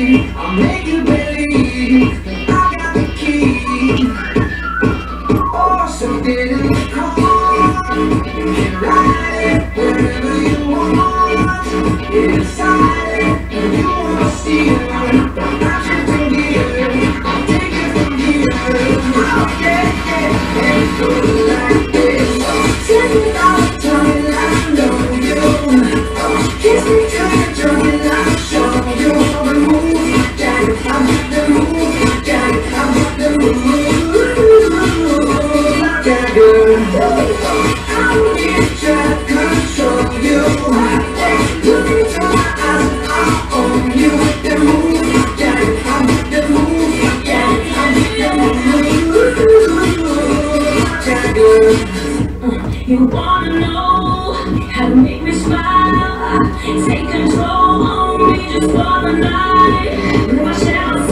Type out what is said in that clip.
I'll make you believe that I got the key. Oh, so get in the car and ride it wherever you want. Get inside it and you wanna steal it. I can get it, I'll take it from here. Oh, yeah, and it goes like this. Take me out, tell me I know you. Kiss me till you tell me I show you. I'm the move, daddy, I'm the move, daddy, I'm the move. I will get try to control you. Look into my eyes and I own you. The move, daddy, I'm the move, daddy, I'm the move. You wanna know how to make me smile? Take control on me just for the night. Watch out.